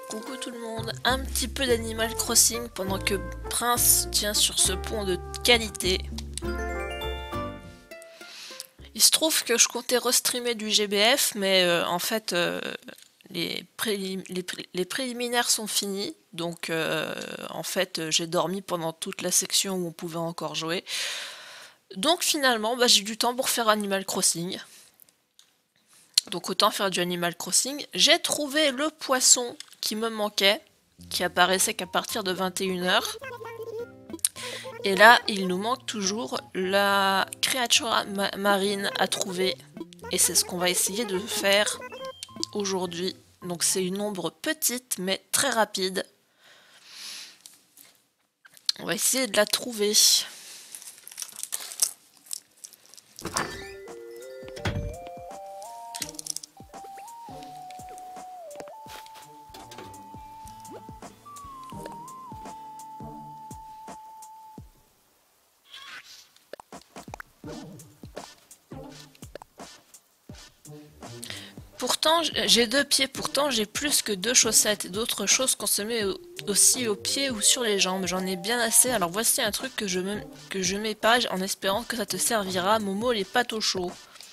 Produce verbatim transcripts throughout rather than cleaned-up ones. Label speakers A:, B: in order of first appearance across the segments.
A: Coucou tout le monde, un petit peu d'Animal Crossing pendant que Prince tient sur ce pont de qualité. Il se trouve que je comptais restreamer du G B F, mais euh, en fait euh, les, prélim les, pré les préliminaires sont finis, donc euh, en fait j'ai dormi pendant toute la section où on pouvait encore jouer. Donc finalement bah, j'ai du temps pour faire Animal Crossing. Donc autant faire du Animal Crossing. J'ai trouvé le poisson qui me manquait, qui apparaissait qu'à partir de vingt et une heures. Et là, il nous manque toujours la créature ma marine à trouver. Et c'est ce qu'on va essayer de faire aujourd'hui. Donc c'est une ombre petite mais très rapide. On va essayer de la trouver. Pourtant, j'ai deux pieds, pourtant j'ai plus que deux chaussettes et d'autres choses qu'on se met aussi aux pieds ou sur les jambes. J'en ai bien assez, alors voici un truc que je, me, que je mets pas en espérant que ça te servira. Momo, les pâtes au chaud.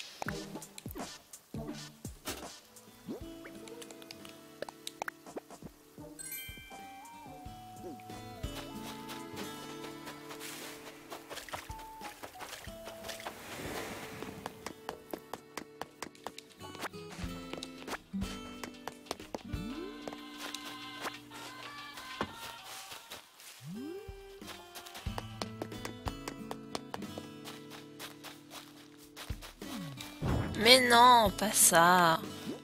A: Mais non, pas ça.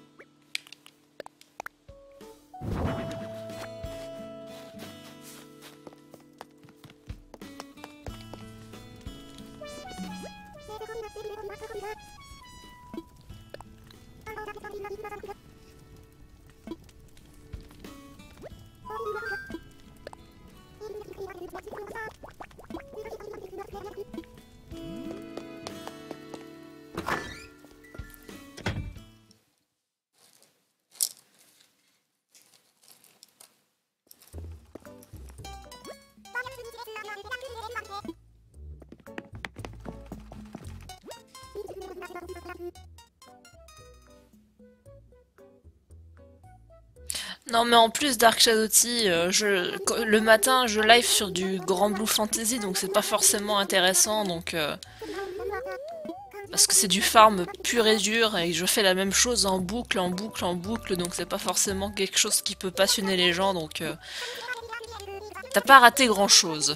A: Non mais en plus Dark Shadow Tea, euh, je, le matin je live sur du Grand Blue Fantasy donc c'est pas forcément intéressant donc euh, parce que c'est du farm pur et dur et je fais la même chose en boucle, en boucle, en boucle donc c'est pas forcément quelque chose qui peut passionner les gens donc euh, t'as pas raté grand chose.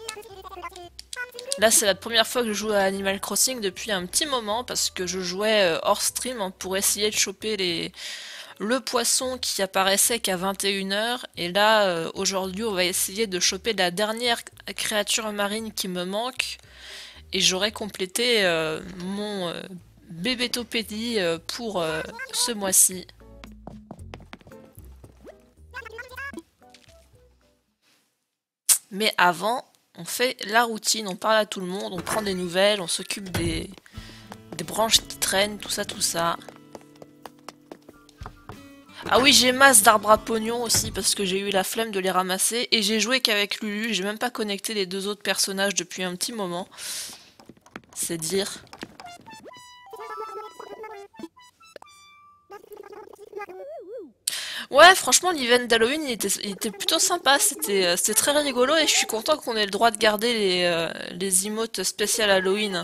A: Là c'est la première fois que je joue à Animal Crossing depuis un petit moment parce que je jouais euh, hors stream hein, pour essayer de choper les... le poisson qui apparaissait qu'à vingt et une heures et là euh, aujourd'hui on va essayer de choper la dernière créature marine qui me manque et j'aurai complété euh, mon euh, bébétopédie euh, pour euh, ce mois-ci. Mais avant on fait la routine, on parle à tout le monde, on prend des nouvelles, on s'occupe des, des branches qui traînent, tout ça tout ça. Ah oui, j'ai masse d'arbres à pognon aussi parce que j'ai eu la flemme de les ramasser et j'ai joué qu'avec Lulu, j'ai même pas connecté les deux autres personnages depuis un petit moment. C'est dire. Ouais, franchement, l'event d'Halloween, il était, il était plutôt sympa, c'était euh, c'était très rigolo et je suis content qu'on ait le droit de garder les, euh, les emotes spéciales Halloween.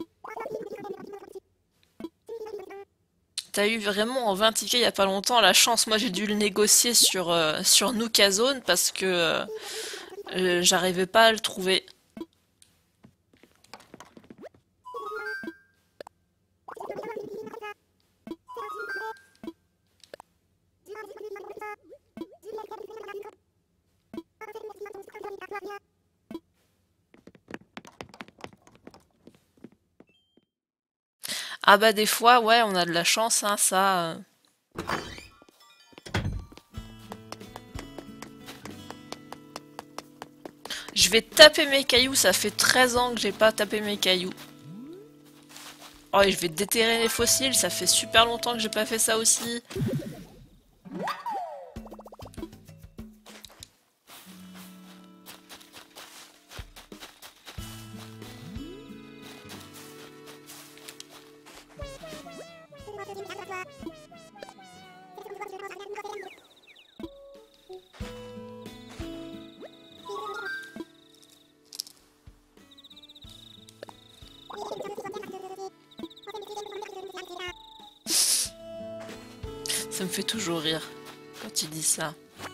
A: T'as eu vraiment en vingt tickets il y a pas longtemps, la chance, moi j'ai dû le négocier sur, euh, sur Nookazone parce que euh, euh, j'arrivais pas à le trouver. Ah bah des fois, ouais, on a de la chance, hein, ça... euh. Je vais taper mes cailloux, ça fait treize ans que j'ai pas tapé mes cailloux. Oh, et je vais déterrer les fossiles, ça fait super longtemps que j'ai pas fait ça aussi. Ça me fait toujours rire quand il dit ça.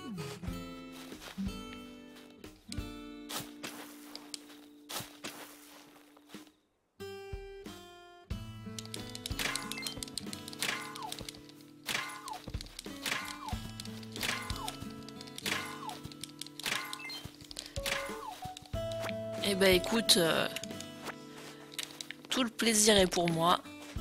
A: Eh ben écoute, euh, tout le plaisir est pour moi.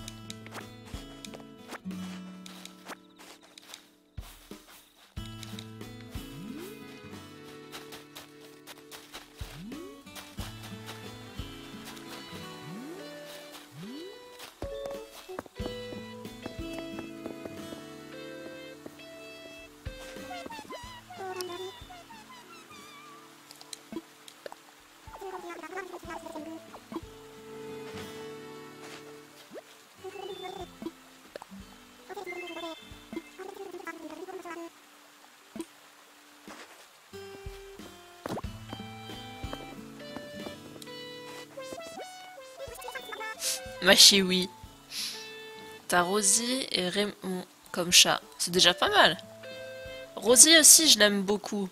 A: Machiwi. T'as Rosie et Raymond comme chat. C'est déjà pas mal. Rosie aussi, je l'aime beaucoup.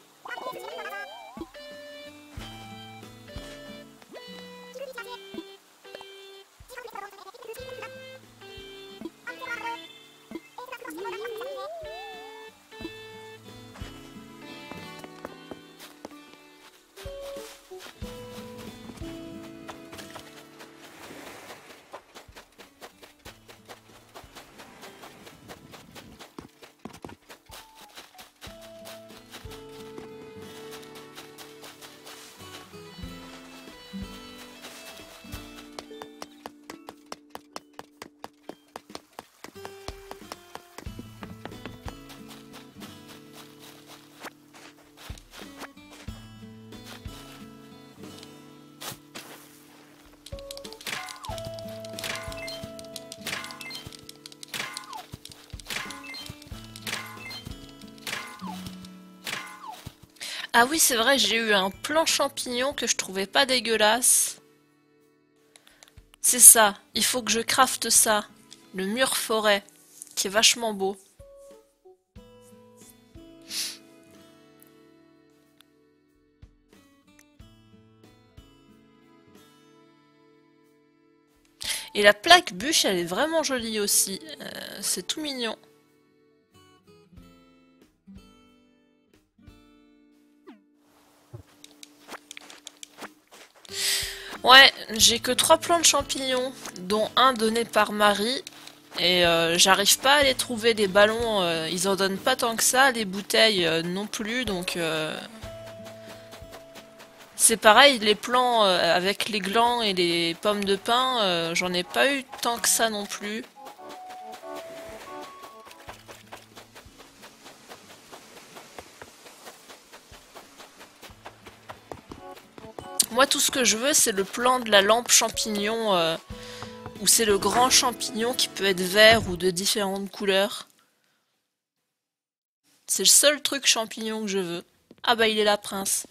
A: Ah oui, c'est vrai, j'ai eu un plan champignon que je trouvais pas dégueulasse. C'est ça, il faut que je crafte ça. Le mur forêt, qui est vachement beau. Et la plaque bûche, elle est vraiment jolie aussi. Euh, c'est tout mignon. Ouais, j'ai que trois plants de champignons, dont un donné par Marie. Et euh, j'arrive pas à les trouver, les ballons, euh, ils en donnent pas tant que ça, les bouteilles euh, non plus, donc... Euh... C'est pareil, les plants euh, avec les glands et les pommes de pin, euh, j'en ai pas eu tant que ça non plus. Moi, tout ce que je veux, c'est le plan de la lampe champignon, euh, où c'est le grand champignon qui peut être vert ou de différentes couleurs. C'est le seul truc champignon que je veux. Ah bah, il est là, Prince.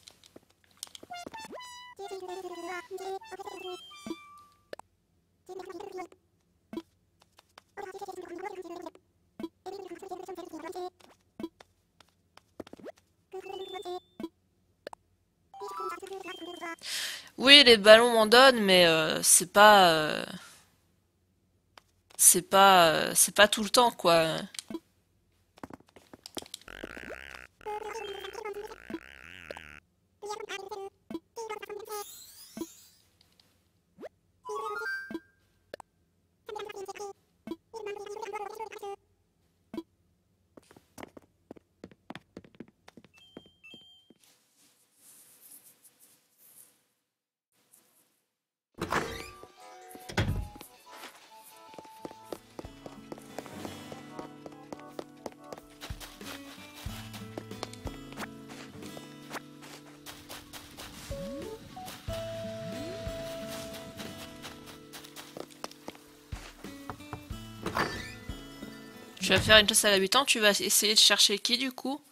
A: Oui, les ballons m'en donnent, mais euh, c'est pas... euh, c'est pas... euh, c'est pas tout le temps, quoi. Tu vas faire une classe à l'habitant, tu vas essayer de chercher qui, du coup?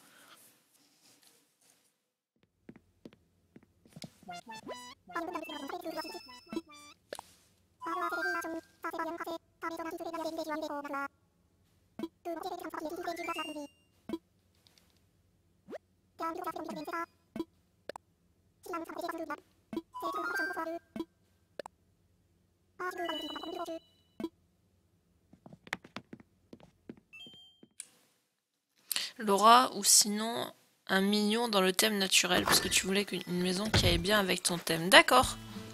A: Laura, ou sinon un mignon dans le thème naturel, parce que tu voulais une maison qui aille bien avec ton thème. D'accord.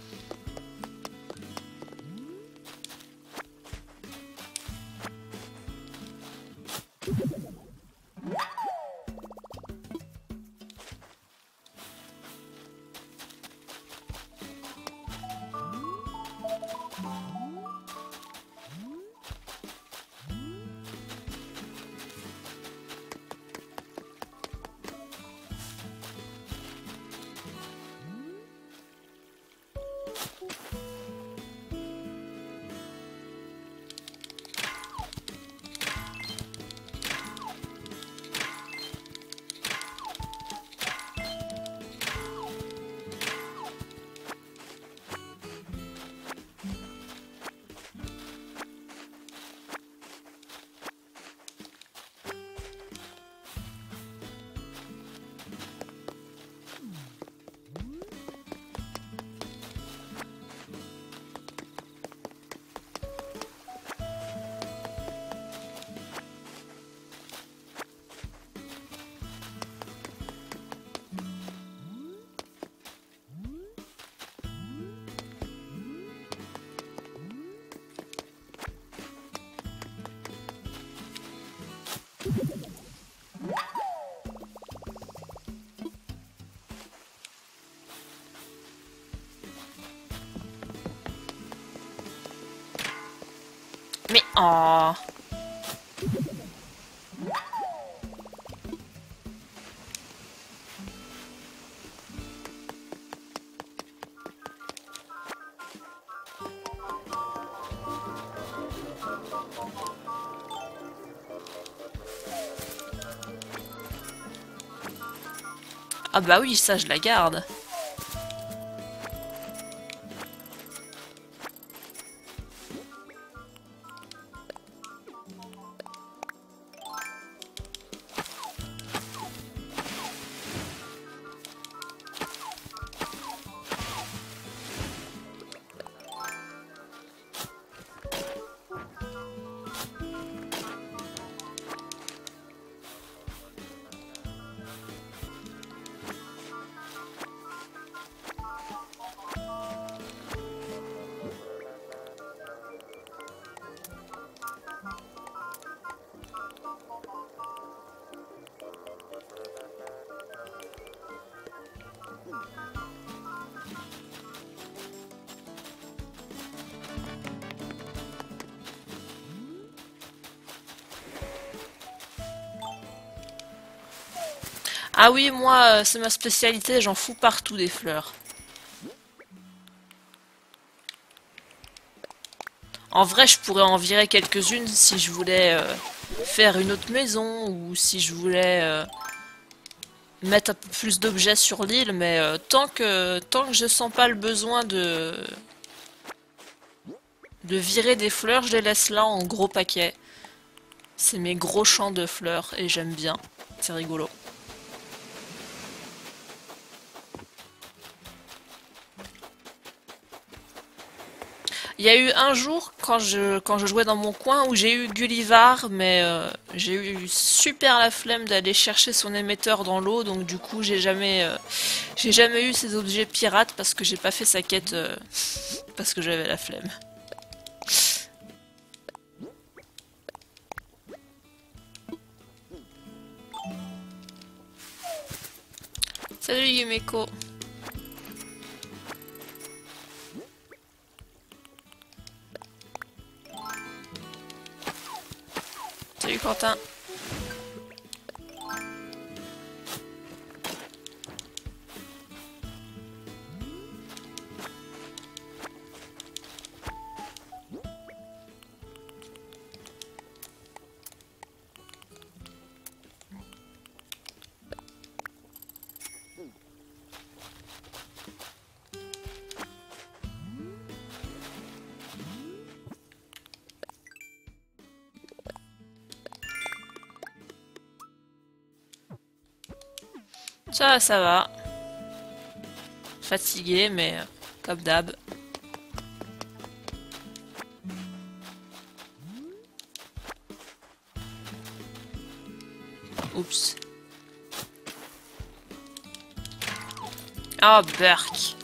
A: Mais oh. Ah bah oui, ça je la garde. Ah oui, moi, c'est ma spécialité, j'en fous partout des fleurs. En vrai, je pourrais en virer quelques-unes si je voulais euh, faire une autre maison ou si je voulais euh, mettre un peu plus d'objets sur l'île, mais euh, tant que tant que je sens pas le besoin de de virer des fleurs, je les laisse là en gros paquets. C'est mes gros champs de fleurs et j'aime bien. C'est rigolo. Il y a eu un jour quand je quand je jouais dans mon coin où j'ai eu Gullivar, mais euh, j'ai eu super la flemme d'aller chercher son émetteur dans l'eau, donc du coup j'ai jamais euh, j'ai jamais eu ces objets pirates parce que j'ai pas fait sa quête euh, parce que j'avais la flemme. Salut Yumeko. Salut Quentin. Ça, ça va. Fatigué, mais euh, comme d'hab. Oups. Oh, Burk.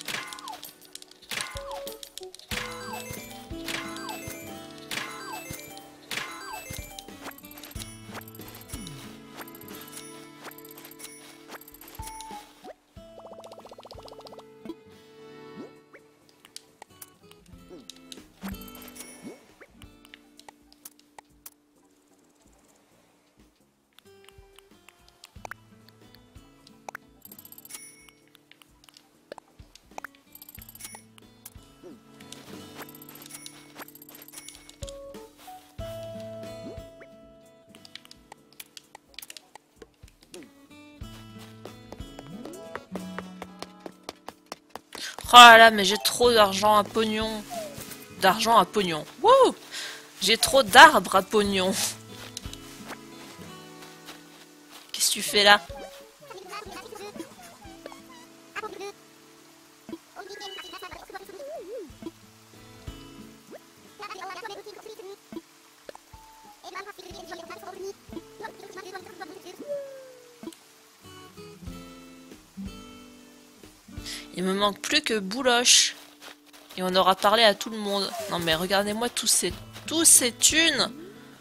A: Oh là là, mais j'ai trop d'argent à pognon. D'argent à pognon. Wouh! J'ai trop d'arbres à pognon. Qu'est-ce que tu fais là? Il me manque plus que Bouloche. Et on aura parlé à tout le monde. Non mais regardez-moi tous ces... tous ces thunes.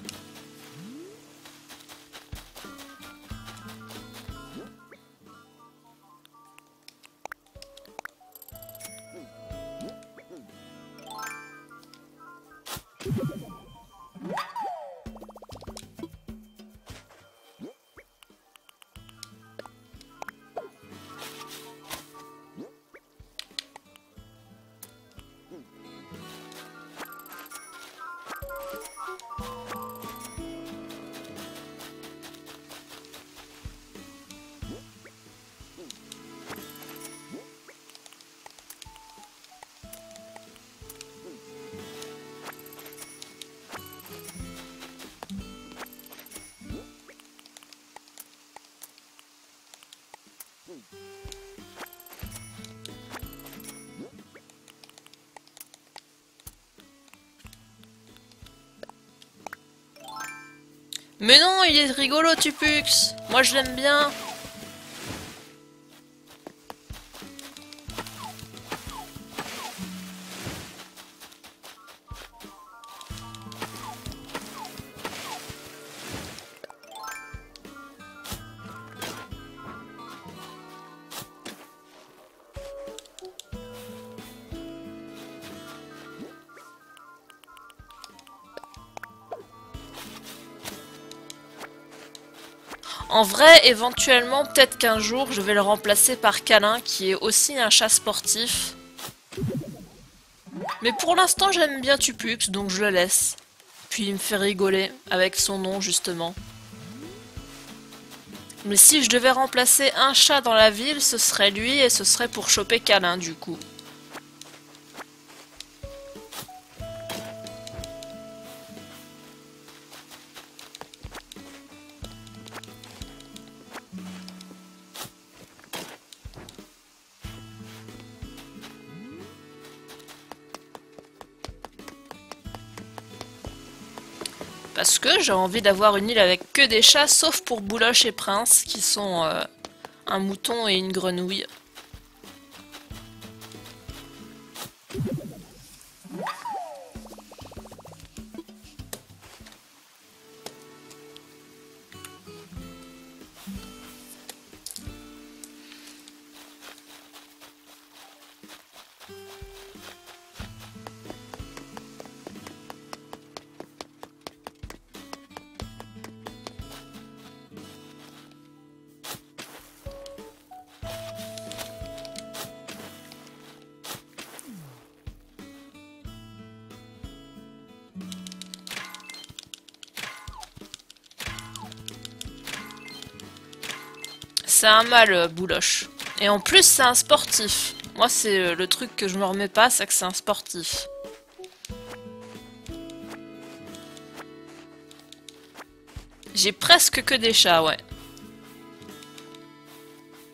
A: Mais non, il est rigolo, Tupux. Moi, je l'aime bien. En vrai, éventuellement, peut-être qu'un jour, je vais le remplacer par Câlin, qui est aussi un chat sportif. Mais pour l'instant, j'aime bien Tupux, donc je le laisse. Puis il me fait rigoler, avec son nom, justement. Mais si je devais remplacer un chat dans la ville, ce serait lui, et ce serait pour choper Câlin, du coup. Parce que j'ai envie d'avoir une île avec que des chats, sauf pour Bouloche et Prince, qui sont euh, un mouton et une grenouille. C'est un mâle, euh, Bouloche. Et en plus, c'est un sportif. Moi, c'est euh, le truc que je me remets pas, c'est que c'est un sportif. J'ai presque que des chats, ouais.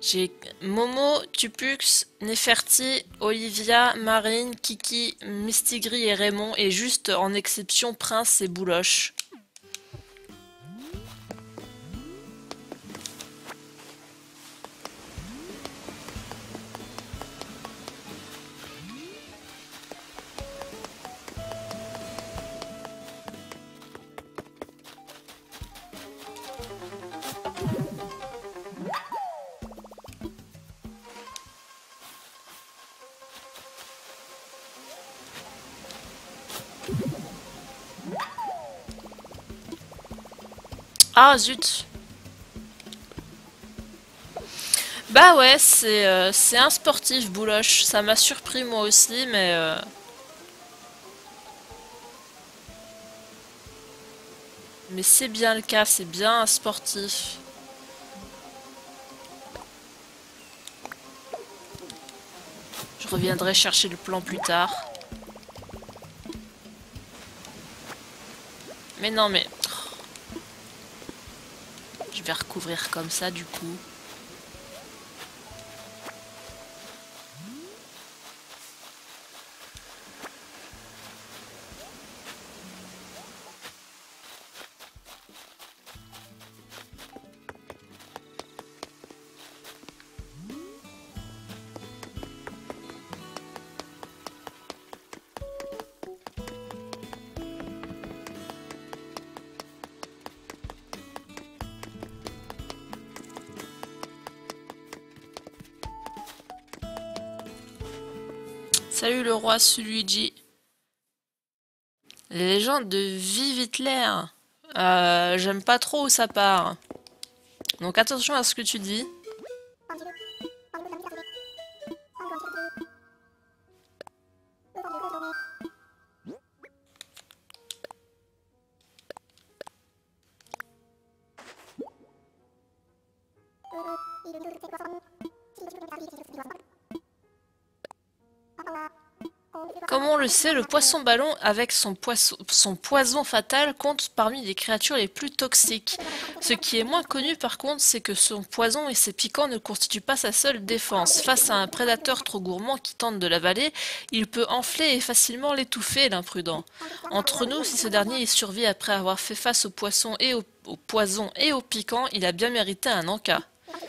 A: J'ai Momo, Tupux, Neferti, Olivia, Marine, Kiki, Mistigris et Raymond, et juste en exception Prince et Bouloche. Ah zut. Bah ouais, c'est euh, c'est un sportif, Bouloche. Ça m'a surpris moi aussi, mais... euh, Mais c'est bien le cas, c'est bien un sportif. Je reviendrai chercher le plan plus tard. Mais non, mais... Je vais recouvrir comme ça, du coup. Salut le roi Luigi. Les légendes de Vive Hitler. Euh, J'aime pas trop où ça part. Donc attention à ce que tu dis. Comme on le sait, le poisson ballon, avec son, poisson, son poison fatal, compte parmi les créatures les plus toxiques. Ce qui est moins connu par contre, c'est que son poison et ses piquants ne constituent pas sa seule défense. Face à un prédateur trop gourmand qui tente de l'avaler, il peut enfler et facilement l'étouffer, l'imprudent. Entre nous, si ce dernier y survit après avoir fait face au poisson et au, au poison et au piquant, il a bien mérité un encas.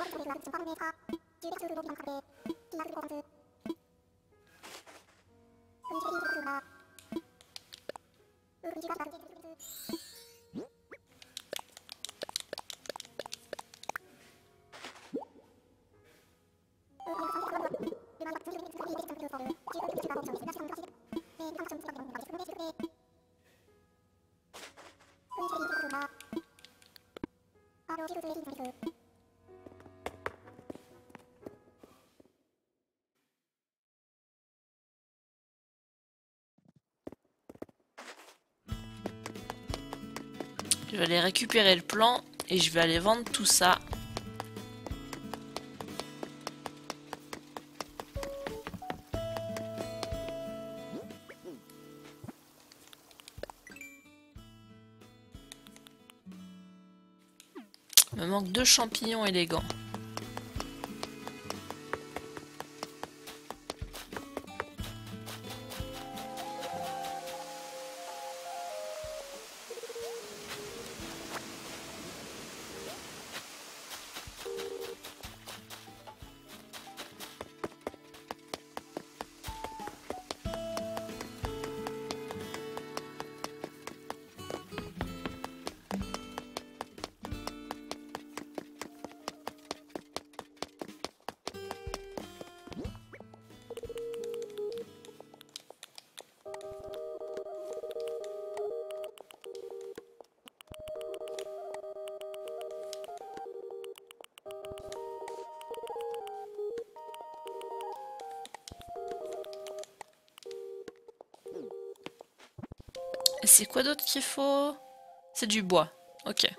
A: Je vais aller récupérer le plan et je vais aller vendre tout ça. Il me manque deux champignons élégants. Et c'est quoi d'autre qu'il faut? C'est du bois. Ok.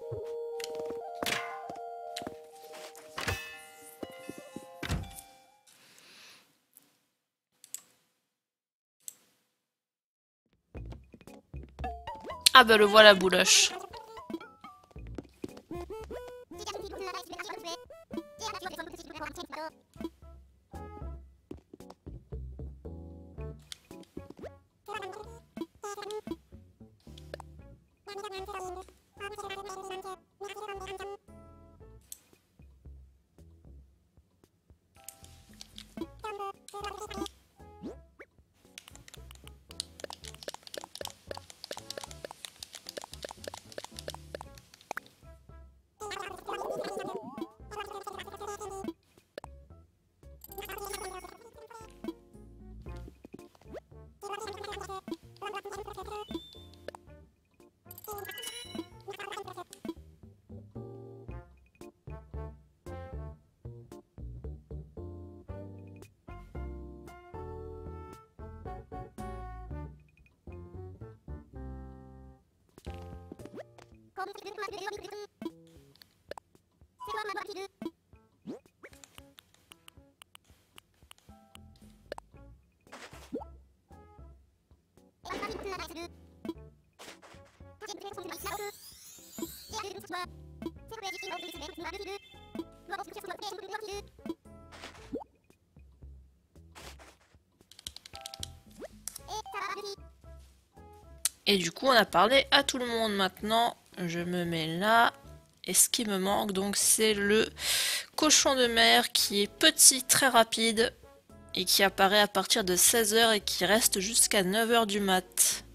A: Ah bah le voilà, Bouloche. Et du coup, on a parlé à tout le monde. Maintenant, je me mets là. Et ce qui me manque, donc, c'est le cochon de mer qui est petit, très rapide, et qui apparaît à partir de seize heures et qui reste jusqu'à neuf heures du mat.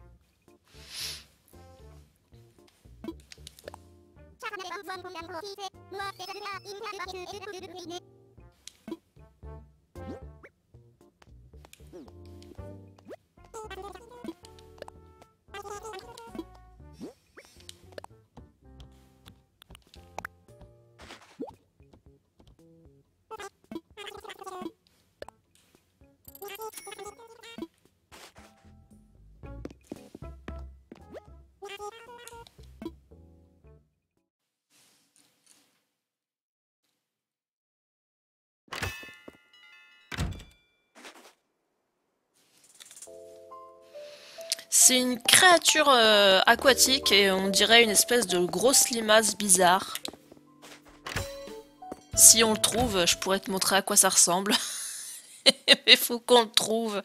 A: C'est une créature euh, aquatique et on dirait une espèce de grosse limace bizarre. Si on le trouve, je pourrais te montrer à quoi ça ressemble. Mais faut qu'on le trouve.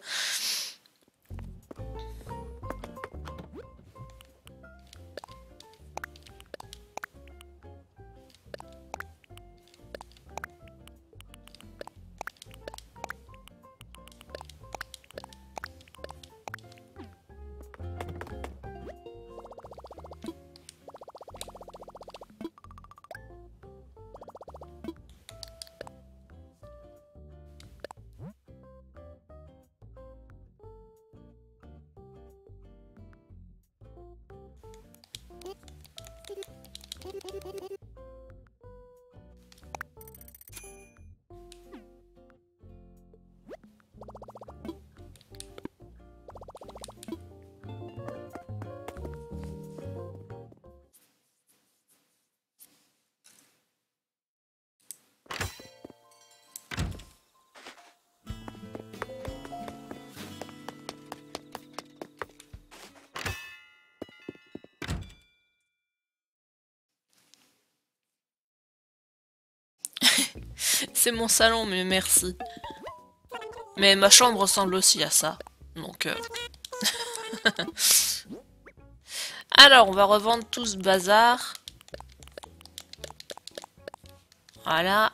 A: C'est mon salon, mais merci. Mais ma chambre ressemble aussi à ça. Donc... Euh... Alors, on va revendre tout ce bazar. Voilà.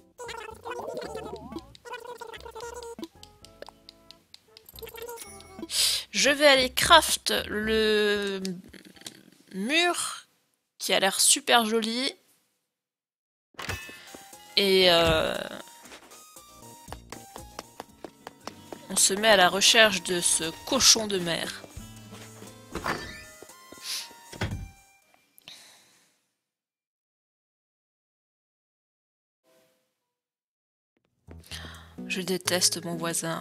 A: Je vais aller craft le mur qui a l'air super joli. Et euh, on se met à la recherche de ce cochon de mer. Je déteste mon voisin.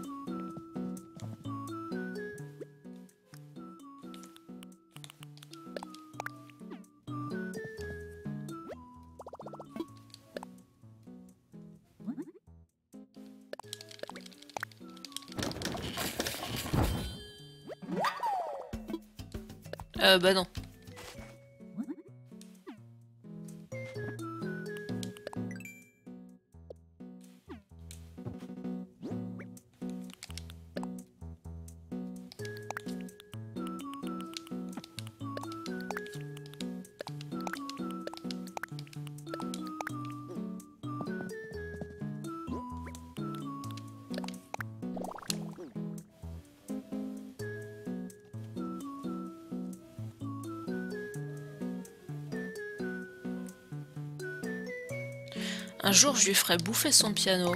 A: Euh, bah non. Un jour, je lui ferai bouffer son piano.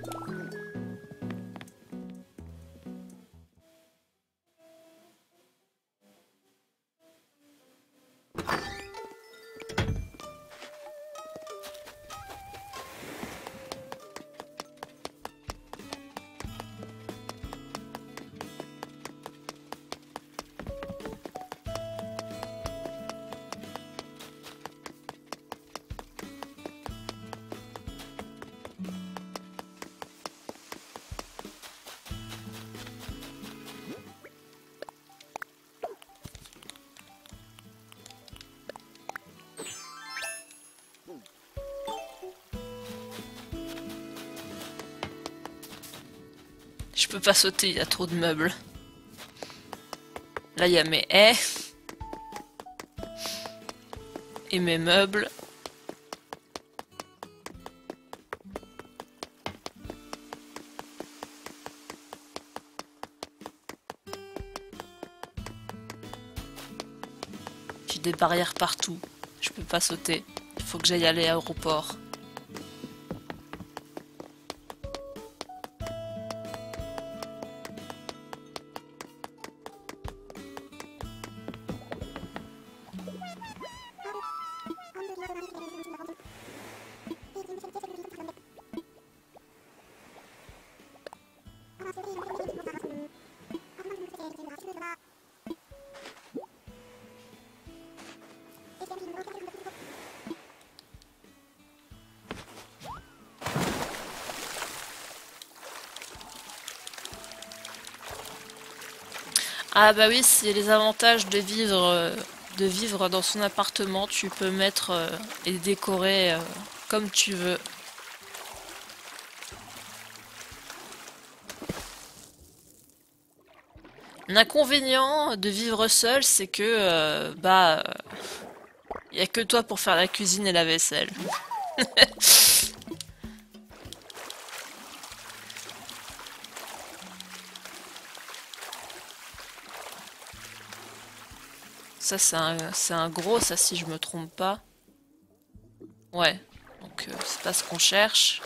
A: Je peux pas sauter, il y a trop de meubles. Là, il y a mes haies. Et mes meubles. J'ai des barrières partout. Je peux pas sauter. Il faut que j'aille à l'aéroport. Ah bah oui, c'est les avantages de vivre, euh, de vivre dans son appartement. Tu peux mettre euh, et décorer euh, comme tu veux. L'inconvénient de vivre seul, c'est que euh, bah il y a que toi pour faire la cuisine et la vaisselle. Ça c'est un, c'est un gros, ça si je me trompe pas. Ouais, donc euh, c'est pas ce qu'on cherche.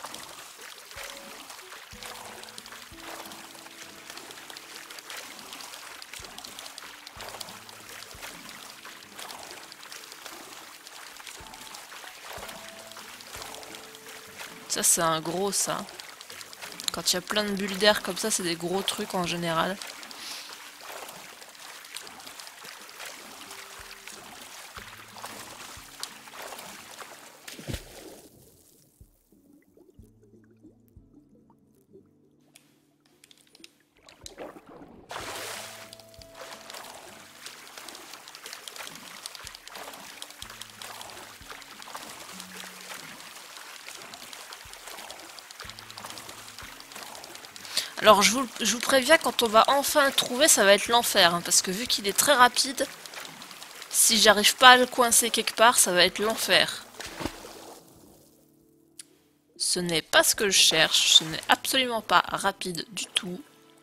A: Ça c'est un gros ça. Quand il y a plein de bulles d'air comme ça, c'est des gros trucs en général. Alors je vous, je vous préviens, quand on va enfin le trouver, ça va être l'enfer, hein, parce que vu qu'il est très rapide, si j'arrive pas à le coincer quelque part, ça va être l'enfer. Ce n'est pas ce que je cherche, ce n'est absolument pas rapide du tout.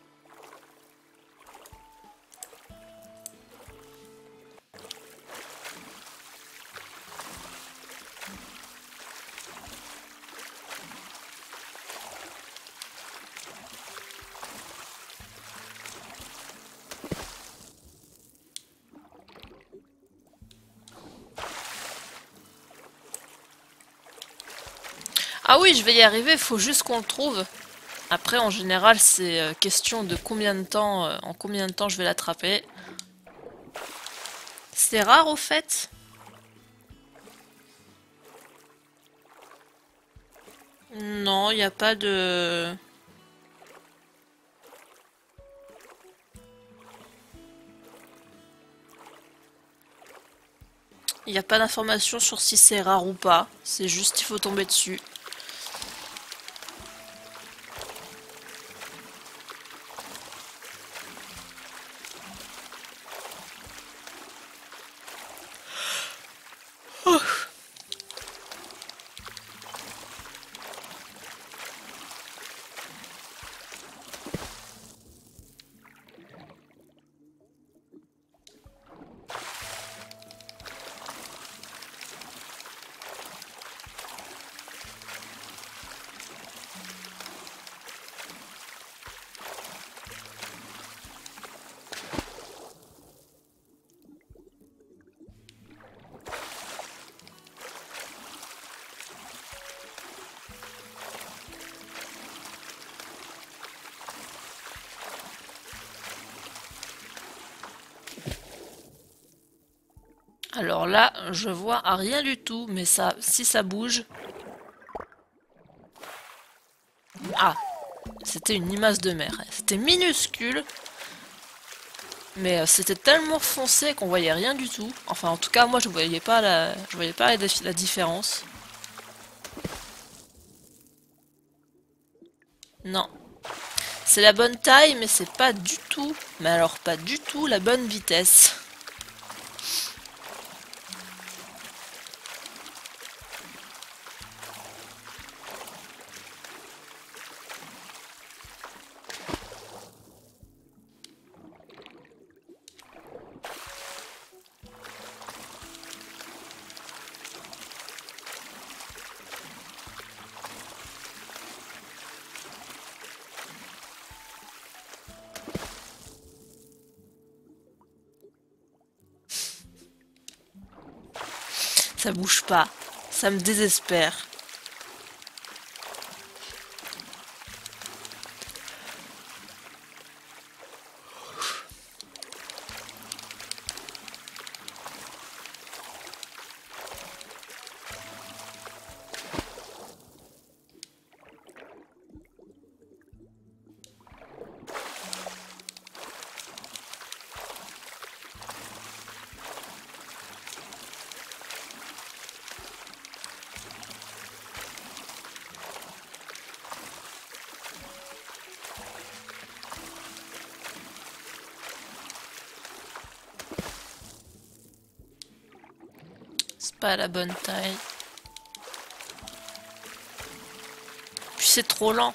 A: Ah oui, je vais y arriver, il faut juste qu'on le trouve. Après, en général, c'est euh, question de combien de temps, euh, en combien de temps je vais l'attraper. C'est rare au fait. Non, il n'y a pas de... Il n'y a pas d'information sur si c'est rare ou pas. C'est juste qu'il faut tomber dessus. Alors là, je vois rien du tout, mais ça, si ça bouge... Ah, c'était une limace de mer. C'était minuscule, mais euh, c'était tellement foncé qu'on voyait rien du tout. Enfin, en tout cas, moi, je voyais pas la, je voyais pas la, la différence. Non. C'est la bonne taille, mais c'est pas du tout, mais alors pas du tout la bonne vitesse. Ça bouge pas. Ça me désespère. C'est pas la bonne taille. Puis c'est trop lent.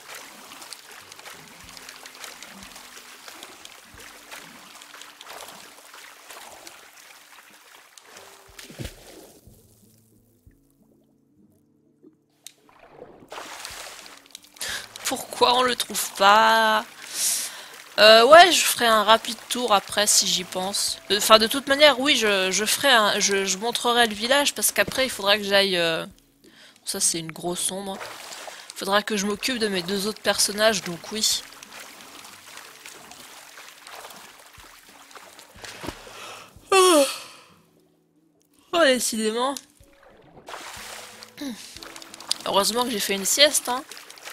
A: Pourquoi on le trouve pas? Euh, ouais, je ferai un rapide tour après si j'y pense. Enfin, de toute manière, oui, je, je ferai un, je, je montrerai le village parce qu'après il faudra que j'aille. Euh... Ça, c'est une grosse ombre. Il faudra que je m'occupe de mes deux autres personnages, donc oui. Oh, oh décidément. Heureusement que j'ai fait une sieste, hein.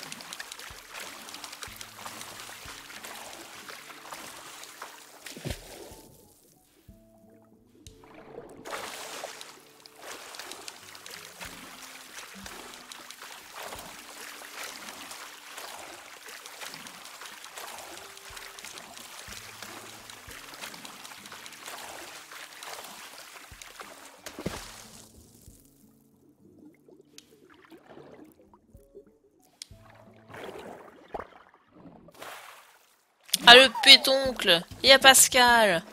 A: Ah, le pétoncle! Il y a Pascal!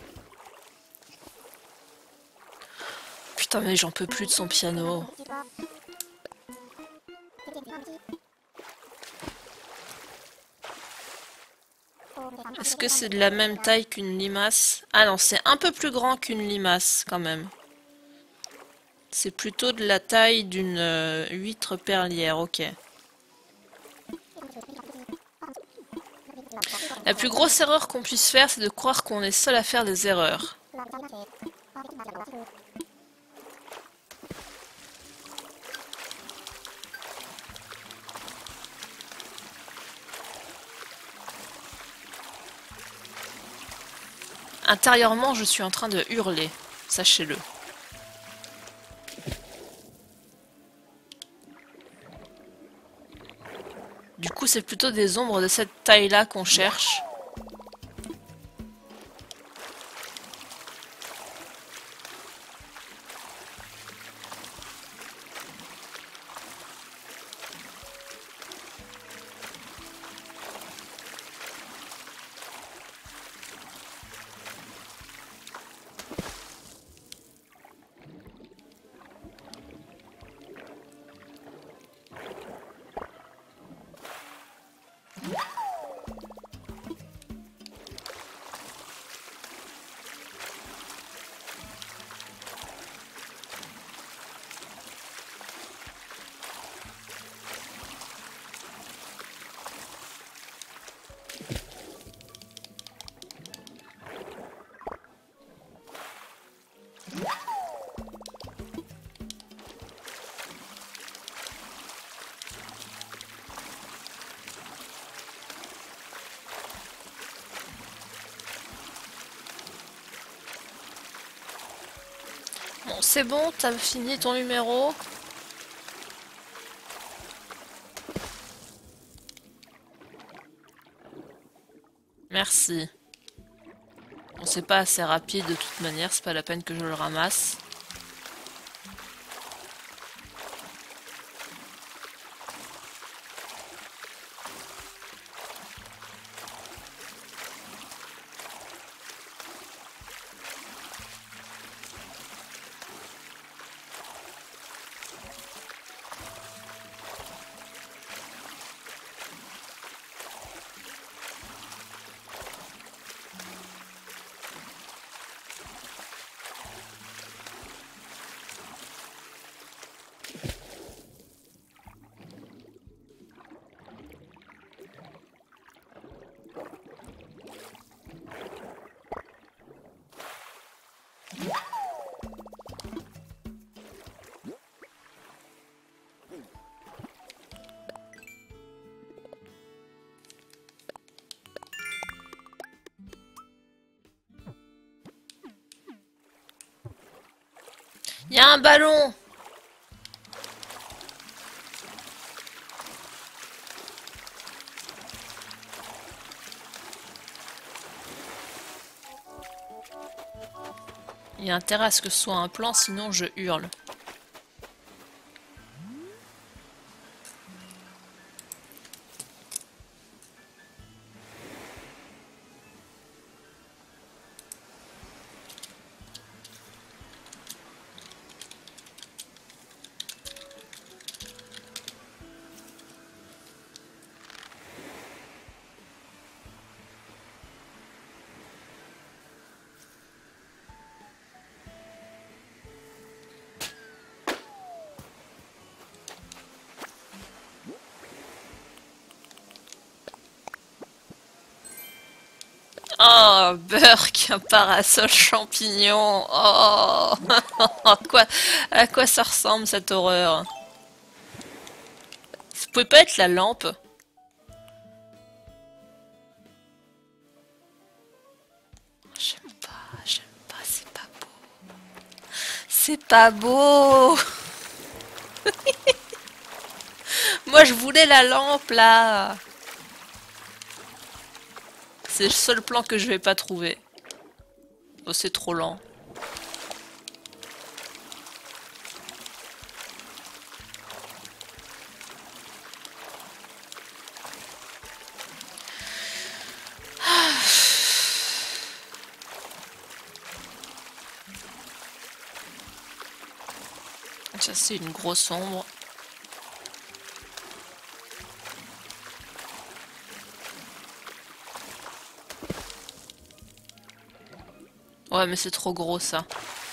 A: Putain, mais j'en peux plus de son piano. Est-ce que c'est de la même taille qu'une limace? Ah non, c'est un peu plus grand qu'une limace, quand même. C'est plutôt de la taille d'une euh, huître perlière, ok. La plus grosse erreur qu'on puisse faire, c'est de croire qu'on est seul à faire des erreurs. Intérieurement, je suis en train de hurler, sachez-le. Du coup, c'est plutôt des ombres de cette taille-là qu'on cherche. Bon, c'est bon, t'as fini ton numéro? Merci. Bon, c'est pas assez rapide de toute manière, c'est pas la peine que je le ramasse. Il y a un ballon! Il y a intérêt à ce que ce soit un plan, sinon je hurle. Oh, Burk, un parasol champignon. Oh, à quoi, à quoi ça ressemble cette horreur? Ça pouvait pas être la lampe? J'aime pas, j'aime pas, c'est pas beau. C'est pas beau. Moi je voulais la lampe là. C'est le seul plan que je vais pas trouver. Oh, c'est trop lent. Ça c'est une grosse ombre. Ouais mais c'est trop gros ça.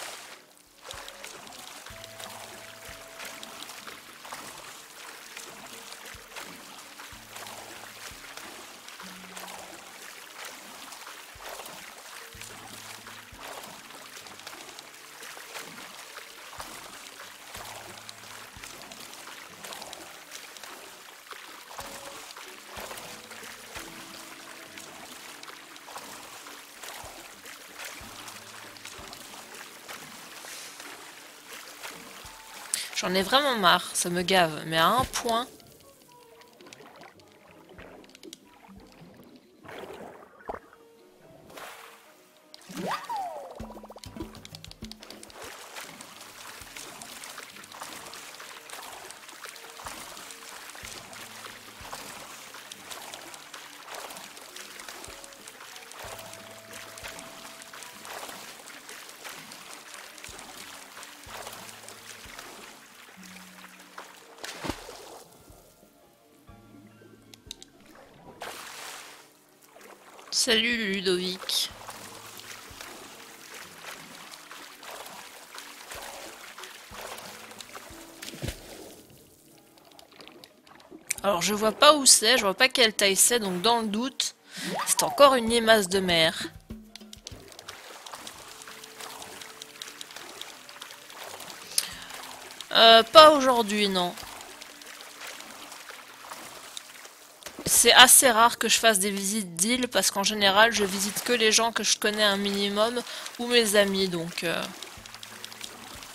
A: J'en ai vraiment marre, ça me gave, mais à un point. Salut Ludovic. Alors je vois pas où c'est, je vois pas quelle taille c'est, donc dans le doute, c'est encore une limace de mer. Euh, pas aujourd'hui, non. C'est assez rare que je fasse des visites d'îles parce qu'en général je visite que les gens que je connais un minimum ou mes amis donc... Euh...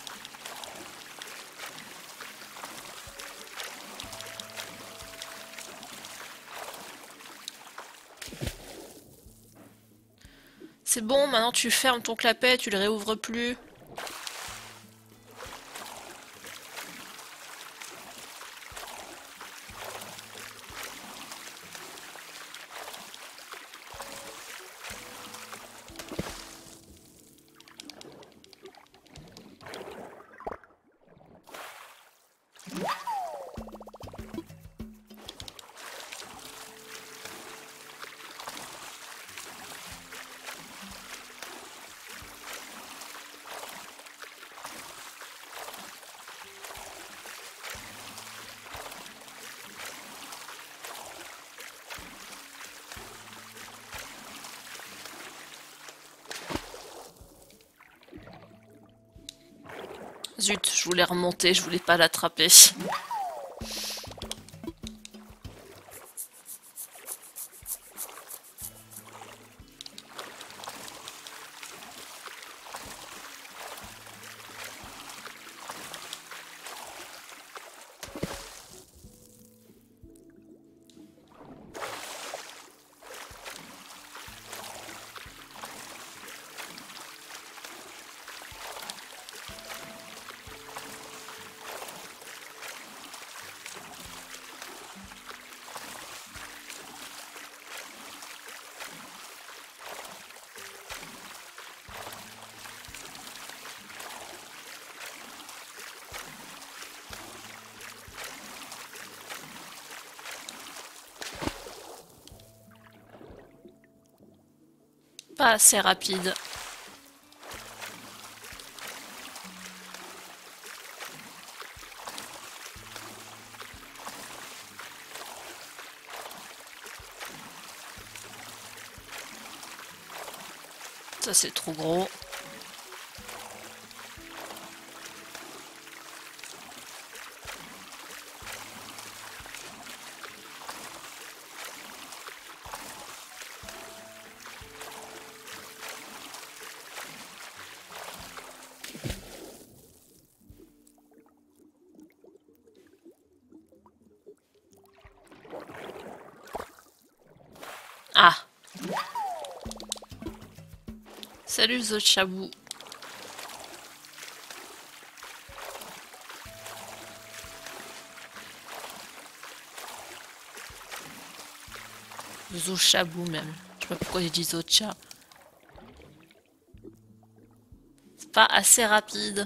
A: C'est bon, maintenant tu fermes ton clapet, tu le réouvres plus. Zut, je voulais remonter, je voulais pas l'attraper. Pas assez rapide. Ça c'est trop gros. Ah. Salut Zochabou. Zochabou même. Je sais pas pourquoi j'ai dit Zocha. C'est pas assez rapide.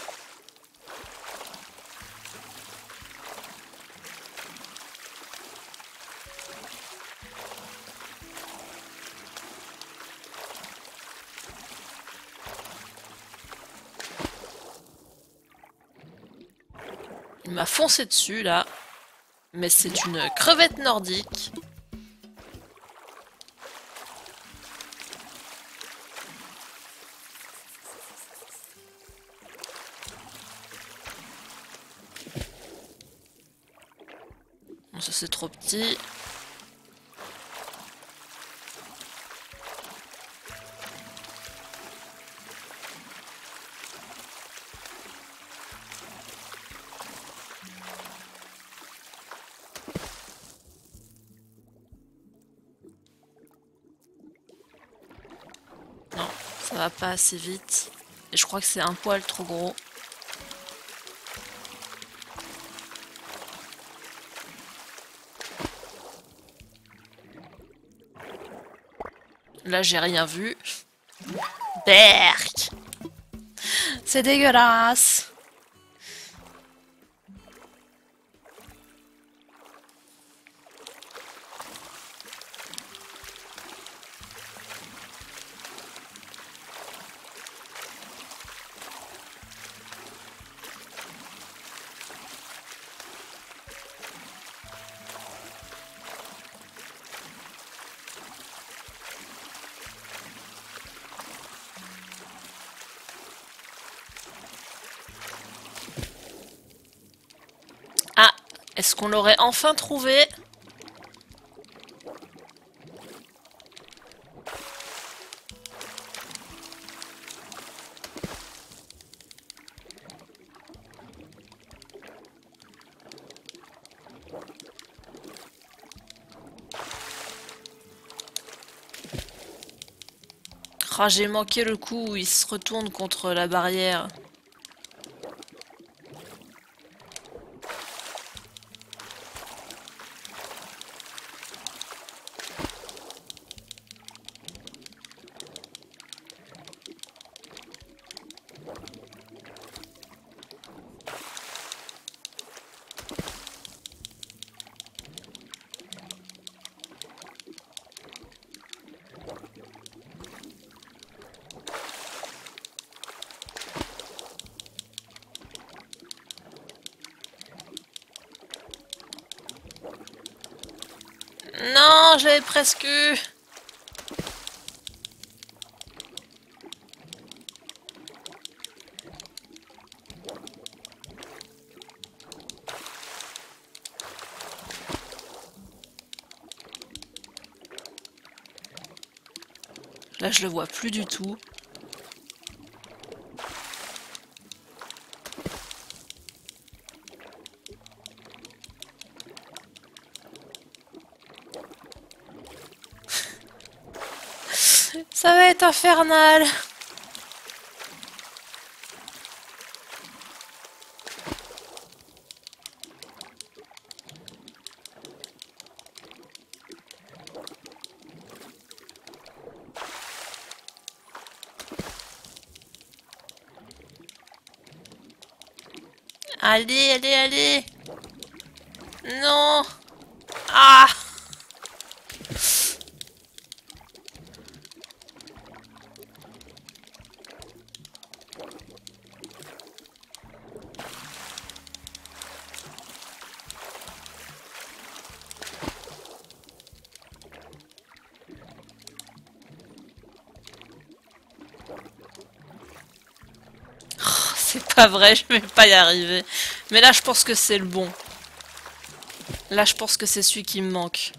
A: Il m'a foncé dessus là. Mais c'est une crevette nordique. Bon, ça c'est trop petit. Non, ça va pas assez vite. Et je crois que c'est un poil trop gros. Là, j'ai rien vu. Berk! C'est dégueulasse! Ah! Est-ce qu'on l'aurait enfin trouvé? Ah, j'ai manqué le coup où il se retourne contre la barrière. Non, j'avais presque eu. Là, je le vois plus du tout. Ça va être infernal. Allez, allez, allez. Non. Ah. C'est pas vrai, je vais pas y arriver. Mais là, je pense que c'est le bon. Là, je pense que c'est celui qui me manque.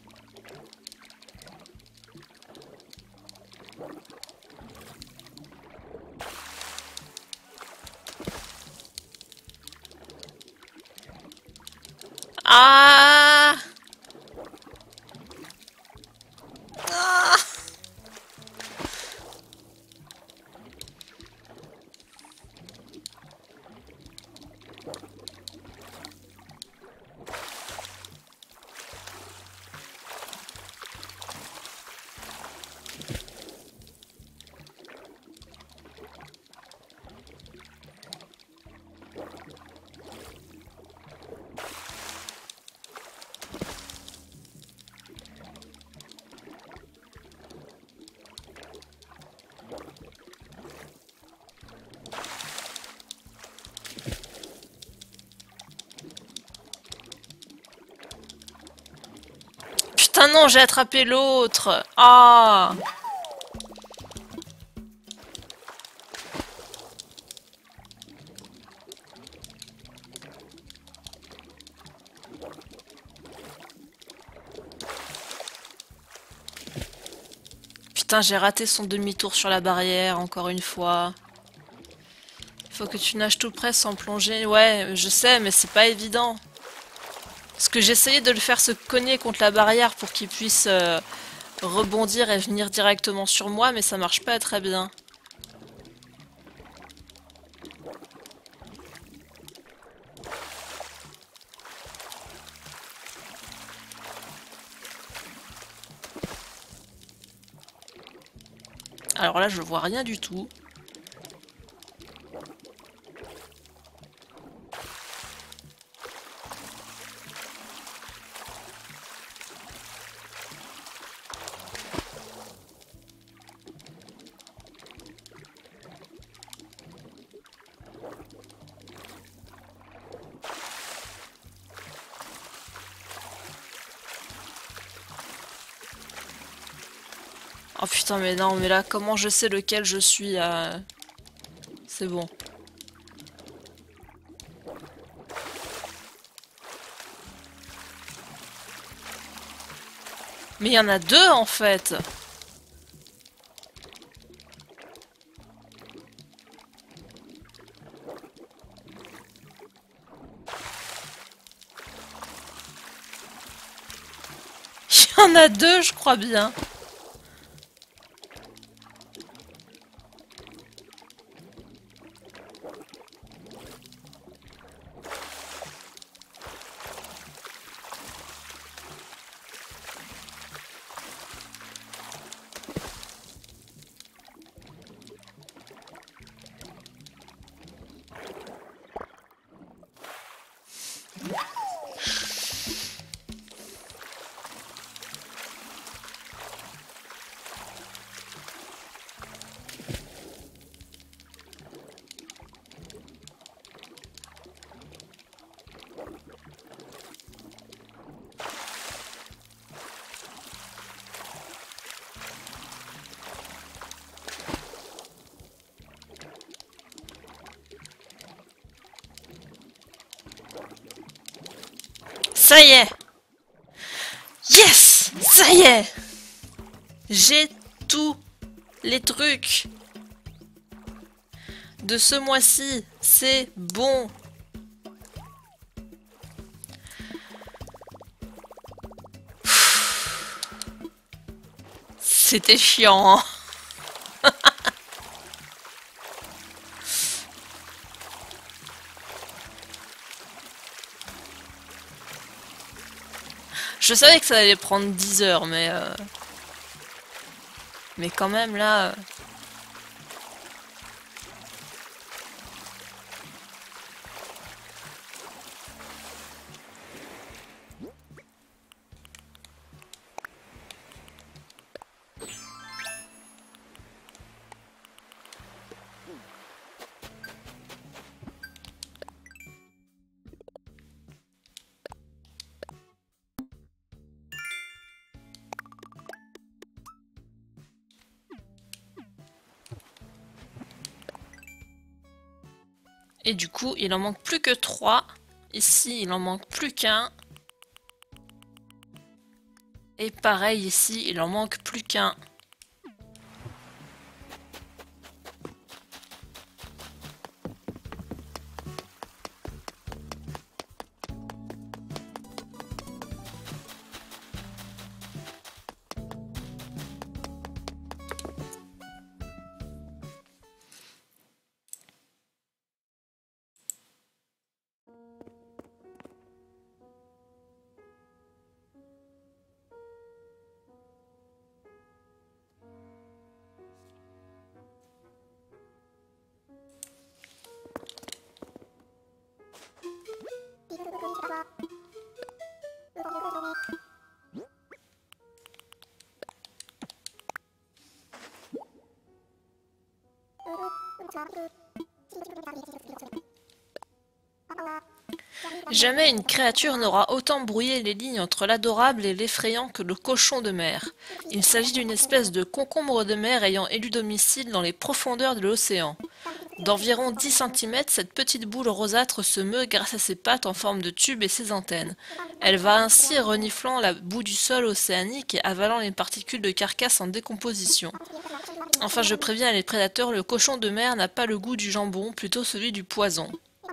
A: Ah! Ah! Putain non, j'ai attrapé l'autre. Ah! Putain, j'ai raté son demi-tour sur la barrière, encore une fois. Faut que tu nages tout près sans plonger. Ouais, je sais, mais c'est pas évident. Parce que j'essayais de le faire se cogner contre la barrière pour qu'il puisse euh, rebondir et venir directement sur moi, mais ça marche pas très bien. Alors là, je vois rien du tout. Oh putain, mais non, mais là, comment je sais lequel je suis euh... C'est bon. Mais il y en a deux en fait. Il y en a deux, je crois bien. Ça y est! Yes! Ça y est! J'ai tous les trucs de ce mois-ci. C'est bon. C'était chiant, hein. Je savais que ça allait prendre dix heures, mais... Euh... Mais quand même, là... Euh... Et du coup, il en manque plus que trois. Ici, il en manque plus qu'un. Et pareil, ici, il en manque plus qu'un. Jamais une créature n'aura autant brouillé les lignes entre l'adorable et l'effrayant que le cochon de mer. Il s'agit d'une espèce de concombre de mer ayant élu domicile dans les profondeurs de l'océan. D'environ dix centimètres, cette petite boule rosâtre se meut grâce à ses pattes en forme de tube et ses antennes. Elle va ainsi reniflant la boue du sol océanique et avalant les particules de carcasse en décomposition. Enfin, je préviens les prédateurs, le cochon de mer n'a pas le goût du jambon, plutôt celui du poison.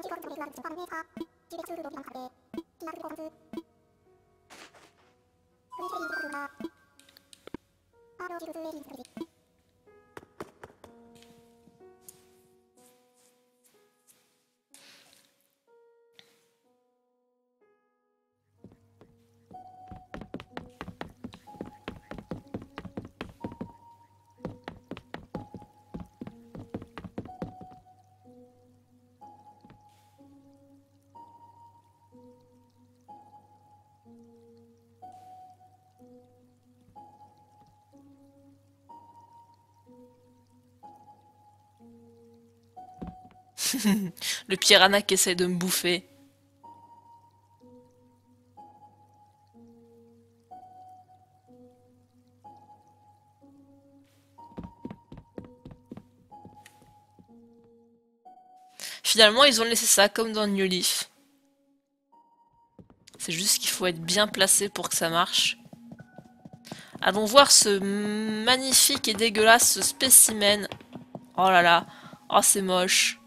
A: Le piranha qui essaie de me bouffer. Finalement, ils ont laissé ça comme dans New Leaf. C'est juste qu'il faut être bien placé pour que ça marche. Allons voir ce magnifique et dégueulasse spécimen. Oh là là. Oh, c'est moche.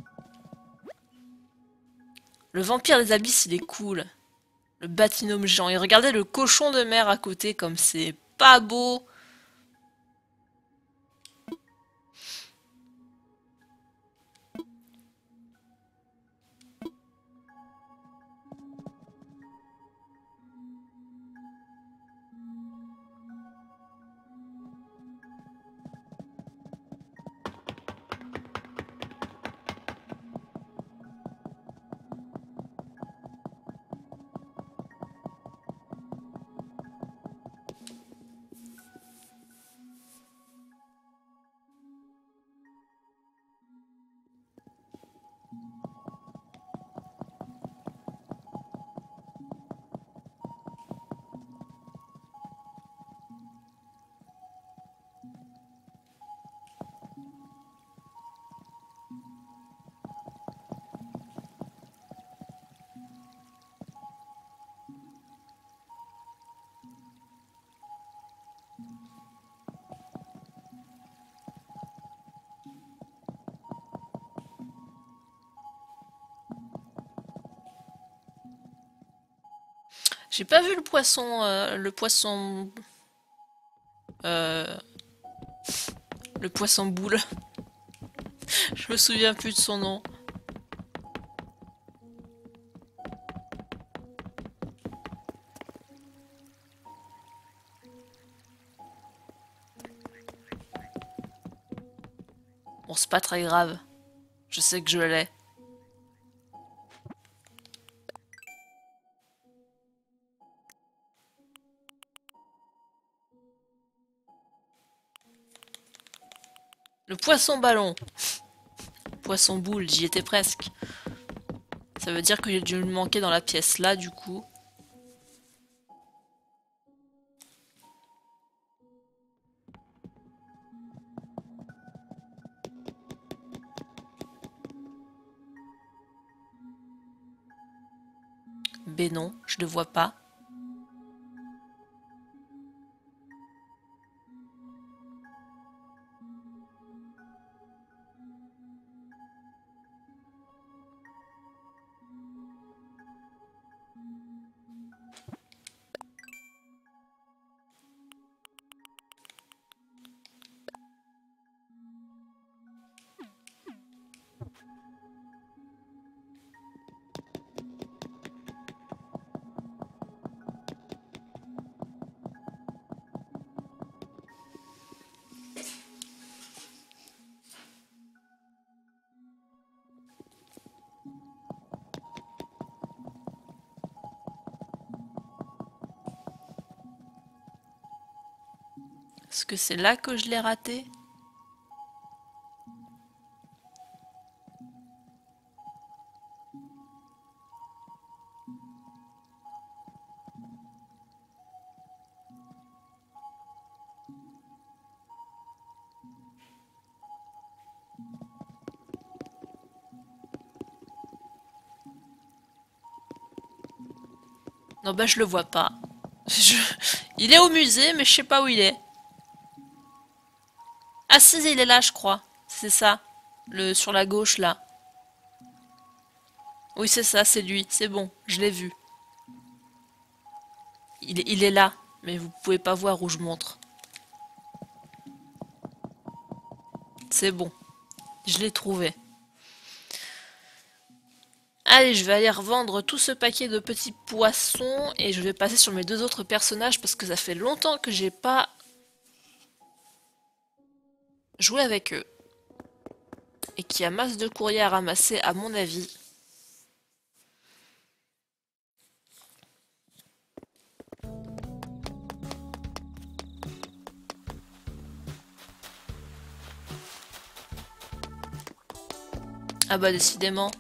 A: Le vampire des abysses, il est cool. Le batinome géant. Et regardez le cochon de mer à côté, comme c'est pas beau. J'ai pas vu le poisson, euh, le poisson, euh, le poisson boule. Je me souviens plus de son nom. Bon, c'est pas très grave. Je sais que je l'ai. Le poisson ballon. Poisson boule, j'y étais presque. Ça veut dire que j'ai dû le manquer dans la pièce là, du coup. Ben non, je le vois pas. Est-ce que c'est là que je l'ai raté? Non, bah je le vois pas. Je- Il est au musée, mais je sais pas où il est. Ah si, il est là, je crois. C'est ça. Le sur la gauche, là. Oui, c'est ça, c'est lui. C'est bon, je l'ai vu. Il est, il est là, mais vous pouvez pas voir où je montre. C'est bon, je l'ai trouvé. Allez, je vais aller revendre tout ce paquet de petits poissons et je vais passer sur mes deux autres personnages parce que ça fait longtemps que j'ai pas joué avec eux. Et qu'il y a masse de courriers à ramasser à mon avis. Ah bah décidément.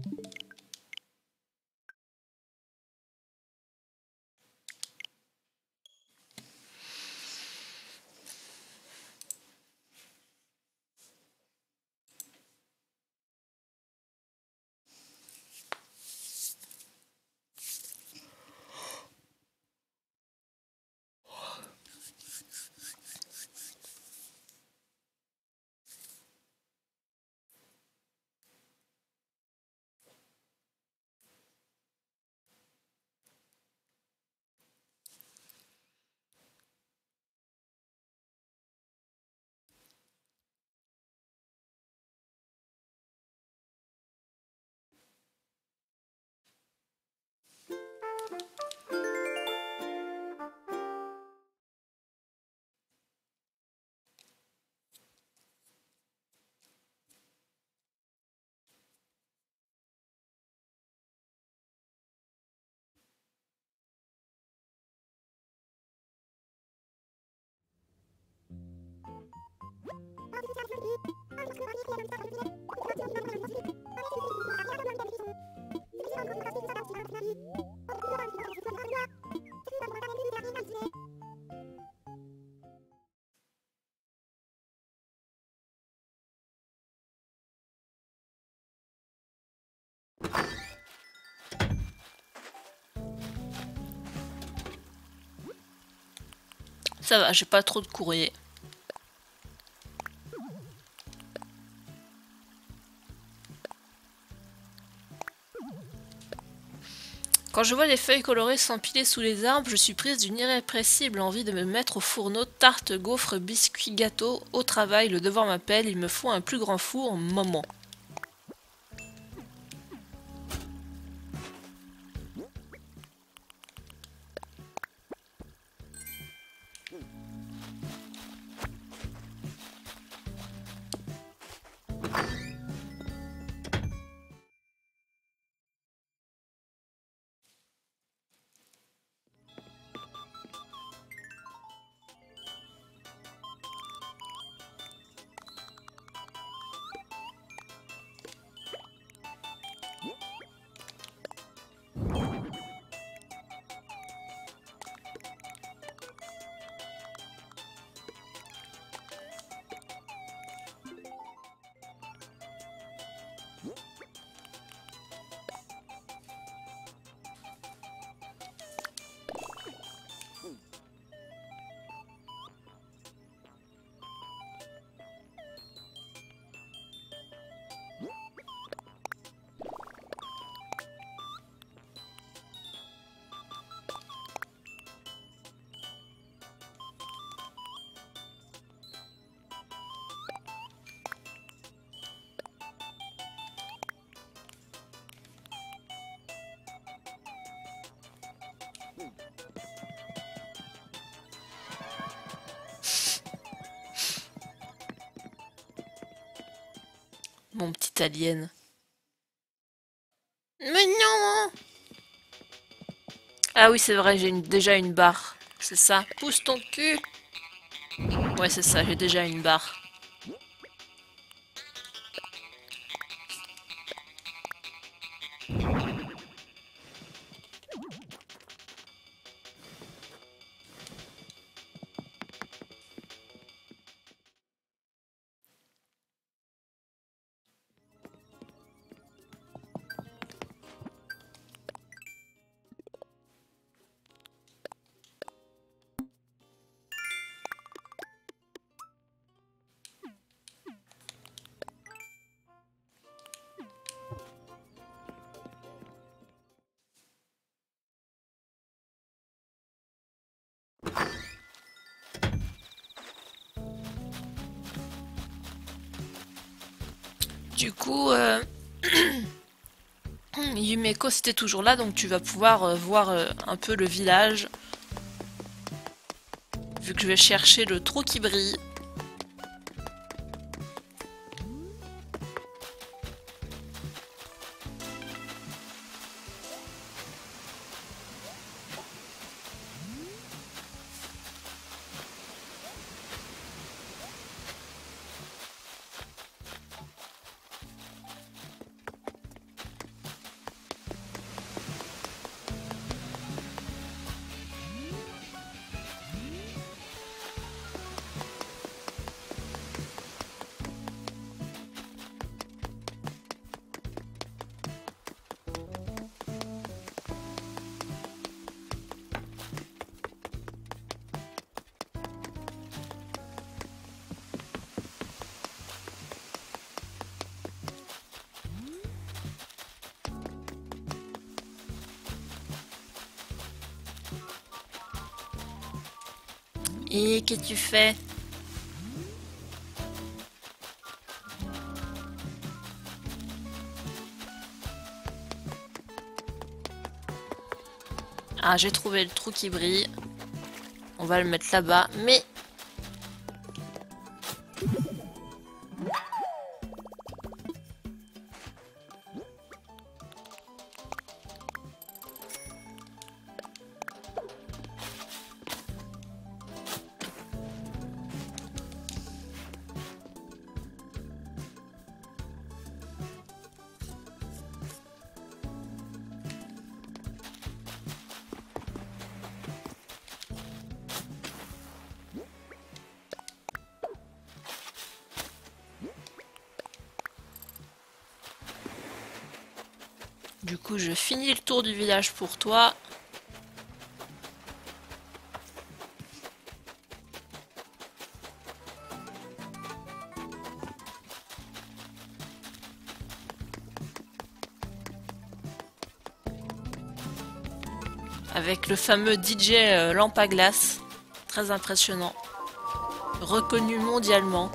A: Ça va, j'ai pas trop de courrier. Quand je vois les feuilles colorées s'empiler sous les arbres, je suis prise d'une irrépressible envie de me mettre au fourneau, tarte, gaufres, biscuits, gâteaux. Au travail, le devoir m'appelle, il me faut un plus grand four, maman. Mon petit alien. Mais non! Ah oui, c'est vrai, j'ai une- déjà une barre. C'est ça. Pousse ton cul! Ouais, c'est ça, j'ai déjà une barre. Du coup, euh... Yumeko, c'était toujours là, donc tu vas pouvoir euh, voir euh, un peu le village. Vu que je vais chercher le trou qui brille. Et qu'est-ce que tu fais? Ah, j'ai trouvé le trou qui brille. On va le mettre là-bas, mais... Du coup, je finis le tour du village pour toi. Avec le fameux D J euh, lampe à glace. Très impressionnant. Reconnu mondialement.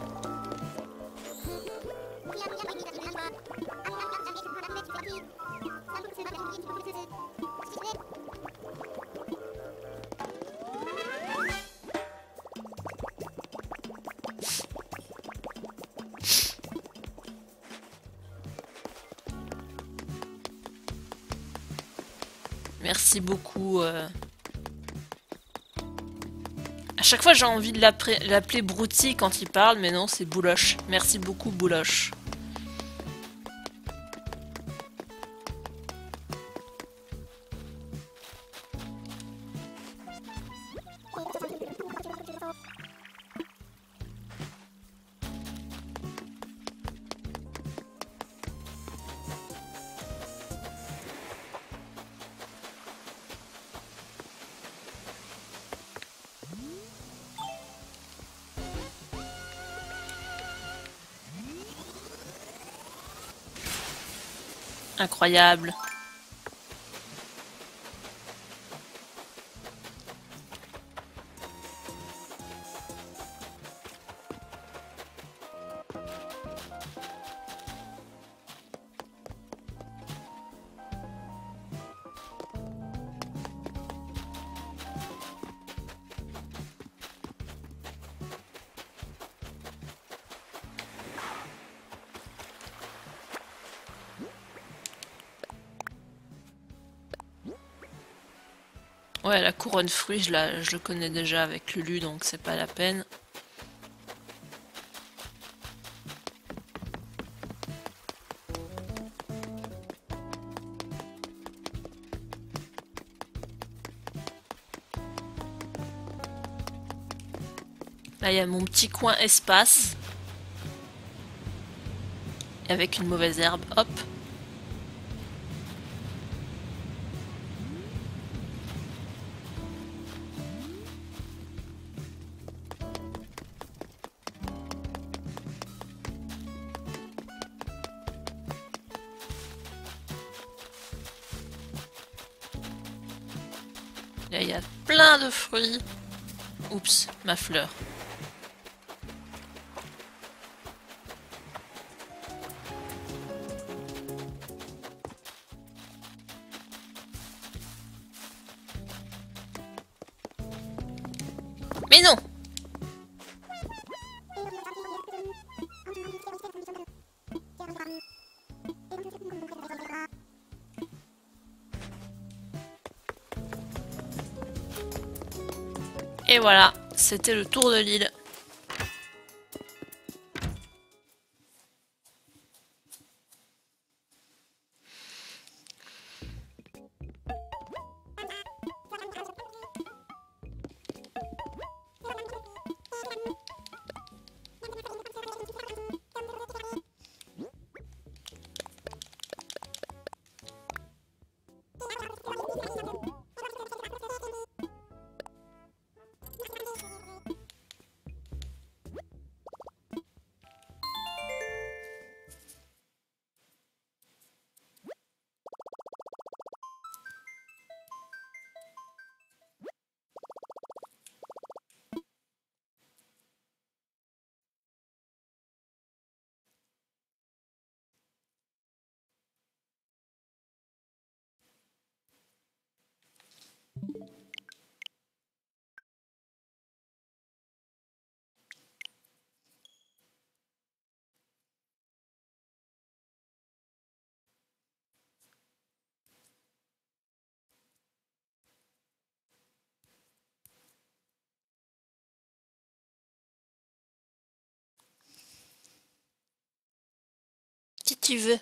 A: Merci beaucoup. Euh... À chaque fois, j'ai envie de l'appeler Brouty quand il parle, mais non, c'est Bouloche. Merci beaucoup, Bouloche. Incroyable. Ouais, la couronne fruit, je, la, je le connais déjà avec Lulu, donc c'est pas la peine. Là, il y a mon petit coin espace. Avec une mauvaise herbe, hop. Là, il y a plein de fruits. Oups, ma fleur. Mais non! Et voilà, c'était le tour de l'île. Si tu veux.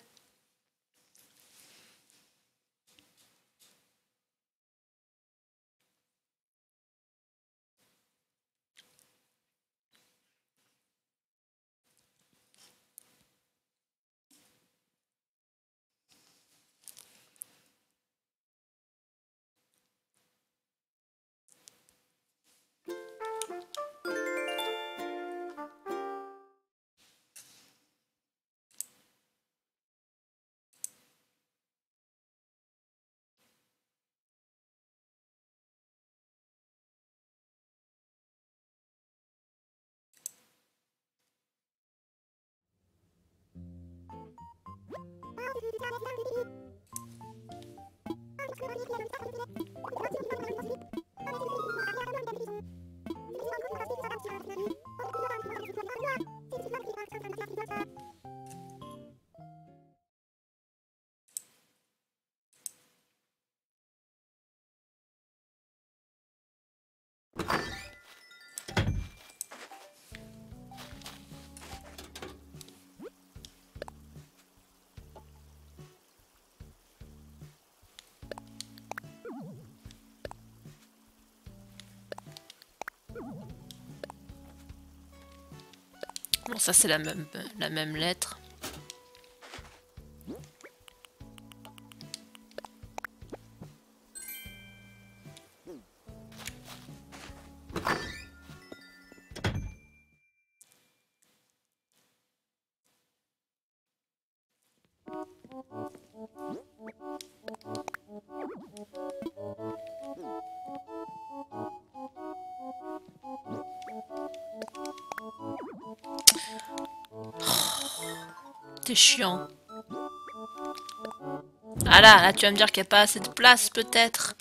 A: Bon, ça c'est la même, la même lettre. T'es chiant. Ah là, là tu vas me dire qu'il n'y a pas assez de place peut-être.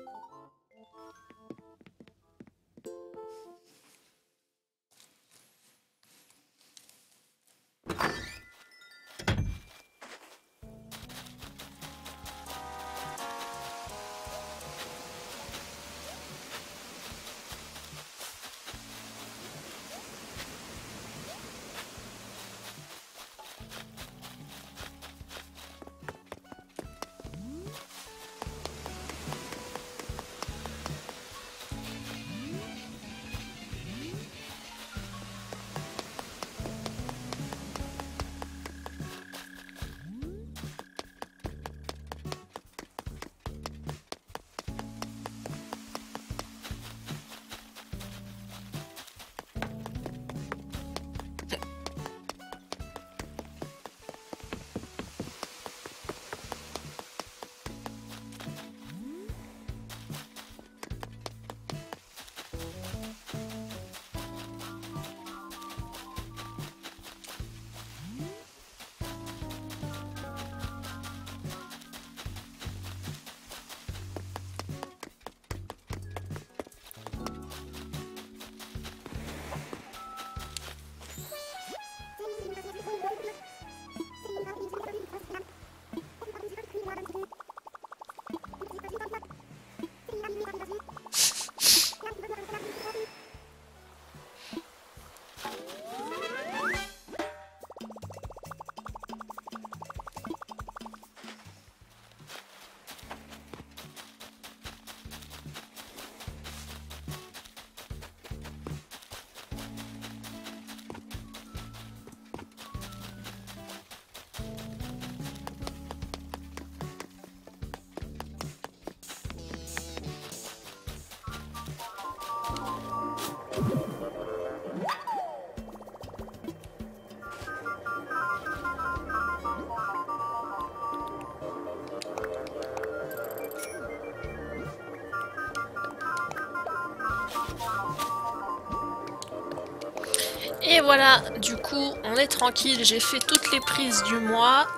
A: Et voilà, du coup, on est tranquille, j'ai fait toutes les prises du mois.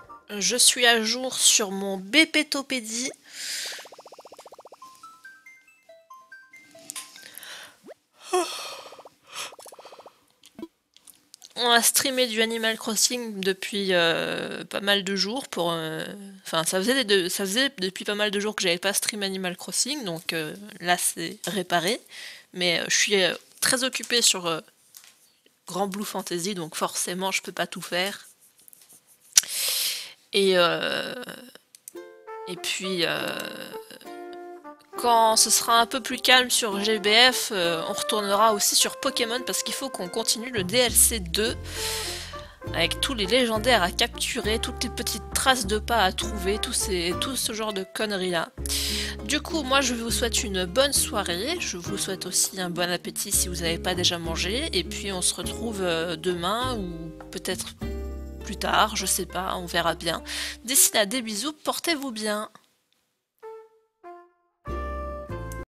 A: Je suis à jour sur mon Bépétopédie. On a streamé du Animal Crossing depuis euh, pas mal de jours. Pour, euh, enfin, ça faisait, de, ça faisait depuis pas mal de jours que j'avais pas stream Animal Crossing, donc euh, là c'est réparé. Mais euh, je suis euh, très occupée sur euh, Grand Blue Fantasy, donc forcément je peux pas tout faire. Et, euh, et puis, euh, quand ce sera un peu plus calme sur G B F, euh, on retournera aussi sur Pokémon parce qu'il faut qu'on continue le D L C deux avec tous les légendaires à capturer, toutes les petites traces de pas à trouver, tout, ces, tout ce genre de conneries là. Du coup, moi je vous souhaite une bonne soirée, je vous souhaite aussi un bon appétit si vous n'avez pas déjà mangé, et puis on se retrouve demain ou peut-être plus tard, je sais pas, on verra bien. D'ici là, des bisous, portez-vous bien.